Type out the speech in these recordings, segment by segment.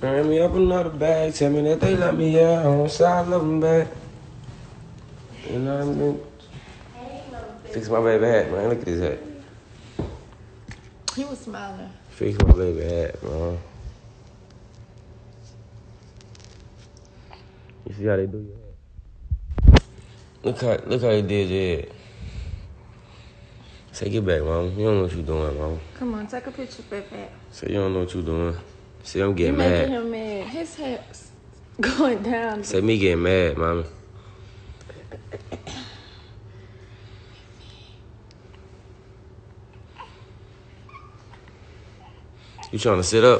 Turn me up another bag. Tell me that they let me out. On side, love them back. You know what I mean? Fix my baby hat, man. Look at his hat. He was smiling. Fix my baby hat, man. You see how they do your hat? Look how they did your head. Say, get back, mom. You don't know what you doing, mom. Come on, take a picture, baby. Say, you don't know what you doing. Say, I'm getting mad. You're making him mad. His head's going down. Say, me getting mad, mama. You trying to sit up?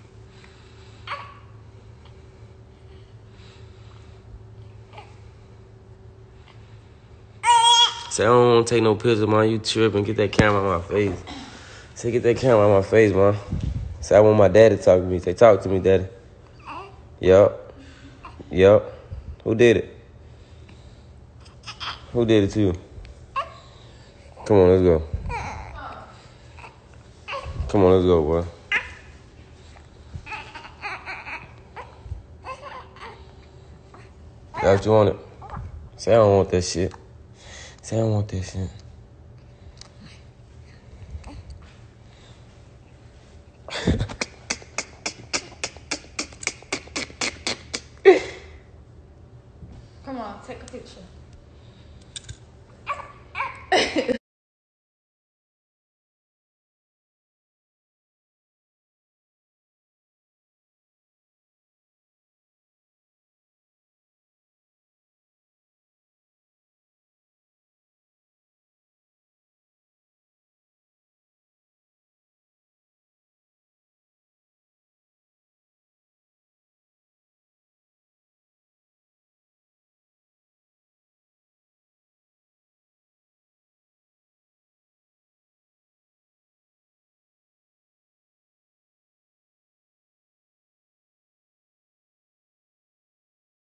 Say, I don't want to take no pictures, man. You tripping. Get that camera on my face. Say, get that camera on my face, man. Say, I want my daddy to talk to me. Say, talk to me, daddy. Yup. Who did it? Who did it to you? Come on, let's go. Come on, let's go, boy. That's what you wanted. Say, I don't want that shit. Say, I don't want that shit.